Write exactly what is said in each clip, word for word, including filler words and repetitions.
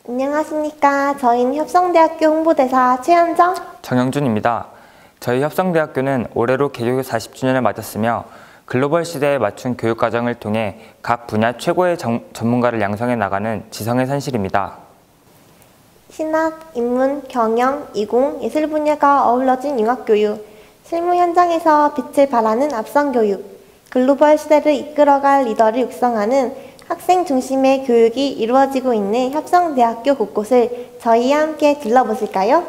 안녕하십니까. 저희는 협성대학교 홍보대사 최현정, 정영준입니다. 저희 협성대학교는 올해로 개교 사십 주년을 맞았으며 글로벌 시대에 맞춘 교육과정을 통해 각 분야 최고의 정, 전문가를 양성해 나가는 지성의 산실입니다. 신학, 인문, 경영, 이공, 예술 분야가 어우러진 융합교육, 실무 현장에서 빛을 발하는 앞선교육, 글로벌 시대를 이끌어갈 리더를 육성하는 학생 중심의 교육이 이루어지고 있는 협성대학교 곳곳을 저희와 함께 둘러보실까요?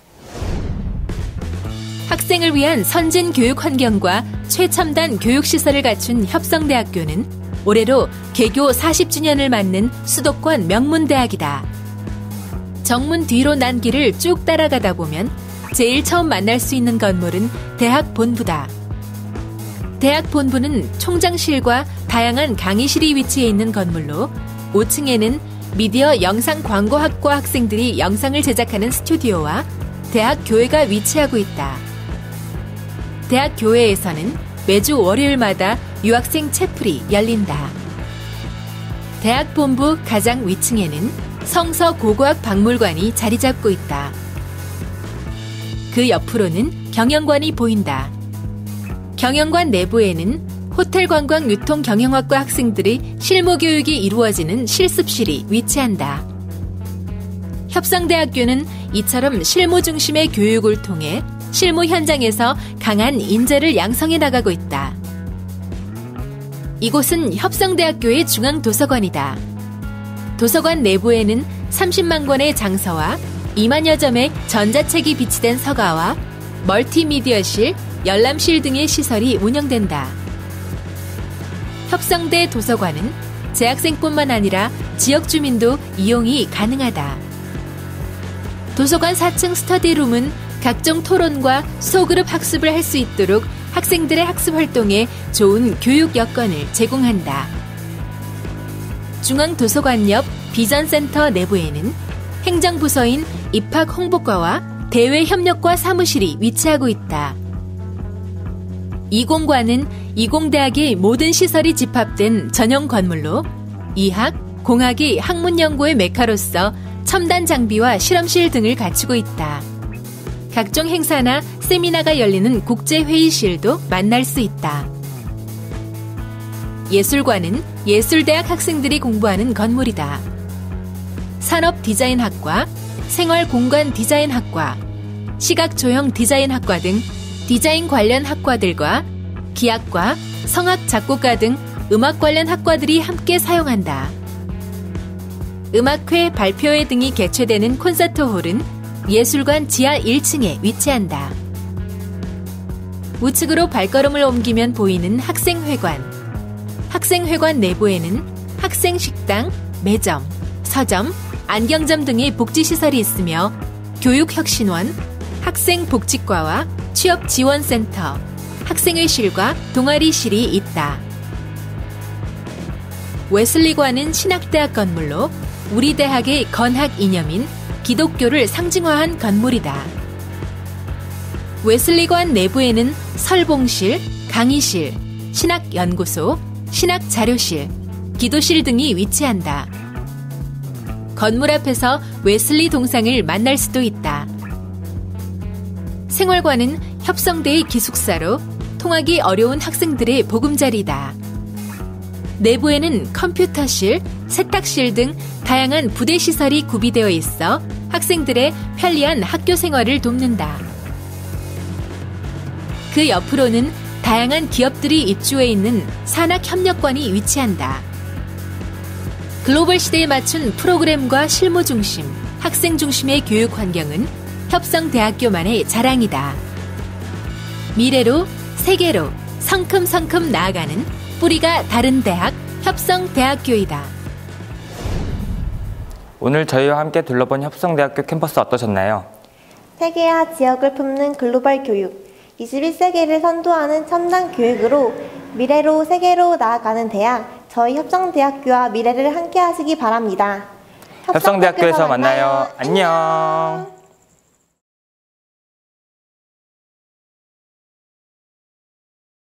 학생을 위한 선진 교육 환경과 최첨단 교육시설을 갖춘 협성대학교는 올해로 개교 사십 주년을 맞는 수도권 명문대학이다. 정문 뒤로 난 길을 쭉 따라가다 보면 제일 처음 만날 수 있는 건물은 대학 본부다. 대학 본부는 총장실과 다양한 강의실이 위치해 있는 건물로 오 층에는 미디어 영상광고학과 학생들이 영상을 제작하는 스튜디오와 대학 교회가 위치하고 있다. 대학 교회에서는 매주 월요일마다 유학생 채플이 열린다. 대학 본부 가장 위층에는 성서 고고학 박물관이 자리 잡고 있다. 그 옆으로는 경영관이 보인다. 경영관 내부에는 호텔관광유통경영학과 학생들의 실무교육이 이루어지는 실습실이 위치한다. 협성대학교는 이처럼 실무 중심의 교육을 통해 실무 현장에서 강한 인재를 양성해 나가고 있다. 이곳은 협성대학교의 중앙도서관이다. 도서관 내부에는 삼십만 권의 장서와 이만여 점의 전자책이 비치된 서가와 멀티미디어실, 열람실 등의 시설이 운영된다. 협성대 도서관은 재학생뿐만 아니라 지역 주민도 이용이 가능하다. 도서관 사 층 스터디룸은 각종 토론과 소그룹 학습을 할 수 있도록 학생들의 학습 활동에 좋은 교육 여건을 제공한다. 중앙도서관 옆 비전센터 내부에는 행정부서인 입학홍보과와 대외협력과 사무실이 위치하고 있다. 이공관은 이공대학의 모든 시설이 집합된 전용 건물로 이학, 공학이 학문연구의 메카로서 첨단 장비와 실험실 등을 갖추고 있다. 각종 행사나 세미나가 열리는 국제회의실도 만날 수 있다. 예술관은 예술대학 학생들이 공부하는 건물이다. 산업디자인학과, 생활공간디자인학과, 시각조형디자인학과 등 디자인 관련 학과들과 기악과, 성악 작곡가 등 음악 관련 학과들이 함께 사용한다. 음악회, 발표회 등이 개최되는 콘서트홀은 예술관 지하 일 층에 위치한다. 우측으로 발걸음을 옮기면 보이는 학생회관. 학생회관 내부에는 학생식당, 매점, 서점, 안경점 등의 복지시설이 있으며 교육혁신원, 학생복지과와 취업지원센터, 학생회실과 동아리실이 있다. 웨슬리관은 신학대학 건물로 우리 대학의 건학 이념인 기독교를 상징화한 건물이다. 웨슬리관 내부에는 설봉실, 강의실, 신학연구소, 신학자료실, 기도실 등이 위치한다. 건물 앞에서 웨슬리 동상을 만날 수도 있다. 생활관은 협성대의 기숙사로 통하기 어려운 학생들의 보금자리다. 내부에는 컴퓨터실, 세탁실 등 다양한 부대시설이 구비되어 있어 학생들의 편리한 학교 생활을 돕는다. 그 옆으로는 다양한 기업들이 입주해 있는 산학협력관이 위치한다. 글로벌 시대에 맞춘 프로그램과 실무 중심, 학생 중심의 교육 환경은 협성대학교만의 자랑이다. 미래로, 세계로 성큼성큼 나아가는 뿌리가 다른 대학, 협성대학교이다. 오늘 저희와 함께 둘러본 협성대학교 캠퍼스 어떠셨나요? 세계와 지역을 품는 글로벌 교육, 이십일 세기를 선도하는 첨단 교육으로 미래로 세계로 나아가는 대학, 저희 협성대학교와 미래를 함께 하시기 바랍니다. 협성대학교에서 만나요. 안녕.